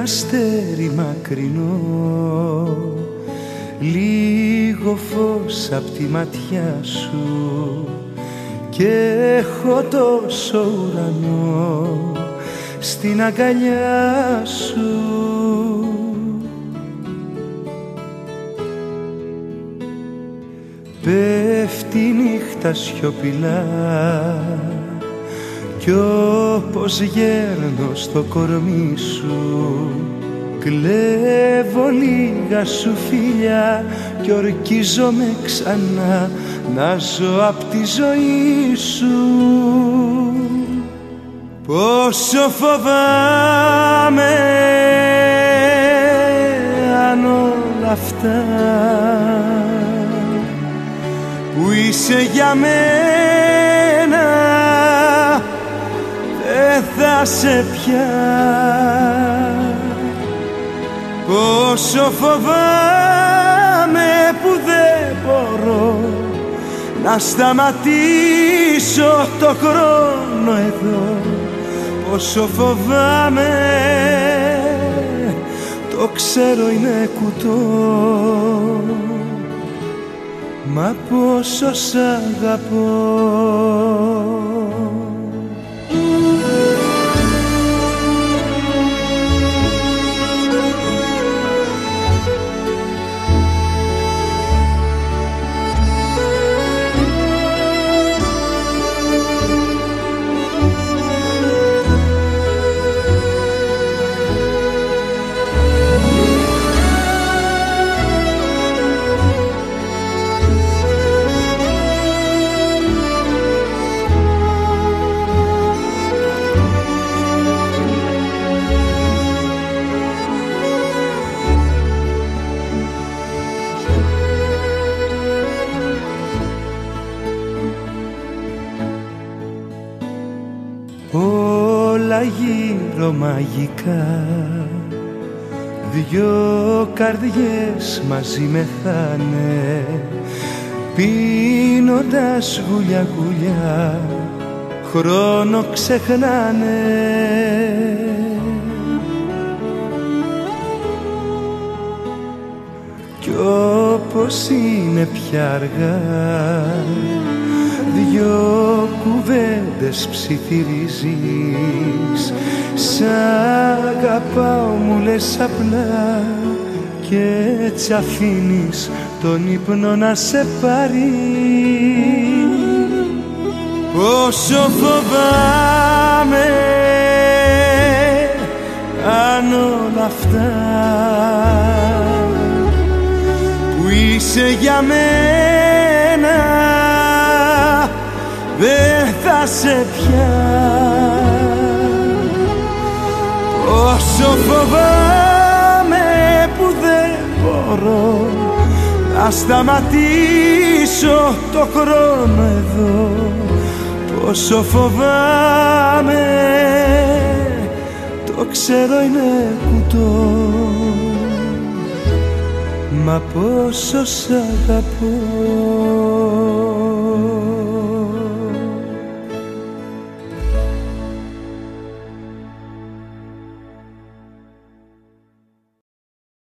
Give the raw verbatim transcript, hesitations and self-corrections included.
αστέρι μακρινό, λίγο φως απ' τη ματιά σου και έχω τόσο ουρανό στην αγκαλιά σου. Πέφτει η νύχτα σιωπηλά κι όπως γέρνω στο κορμί σου κλέβω λίγα σου φιλιά κι ορκίζομαι ξανά να ζω απ' τη ζωή σου. Πόσο φοβάμαι αν όλα αυτά που είσαι για μένα δεν θα σε πια. Πόσο φοβάμαι που δεν μπορώ να σταματήσω το χρόνο εδώ. Πόσο φοβάμαι, το ξέρω είναι κουτό, μα πόσο σ' αγαπώ. Όλα γύρω μαγικά, δυο καρδιές μαζί μεθάνε, πίνοντας γουλιά γουλιά χρόνο ξεχνάνε. Κι όπως είναι πια αργά δυο κουβέντες ψιθυρίζεις, σ' αγαπάω μου λες απλά και έτσι αφήνεις τον ύπνο να σε πάρει. Πόσο φοβάμαι αν όλα αυτά που είσαι για μένα δεν θα σε πια. Πόσο φοβάμαι που δεν μπορώ να σταματήσω το χρόνο εδώ. Πόσο φοβάμαι, το ξέρω είναι κουτό, μα πόσο σ' αγαπώ.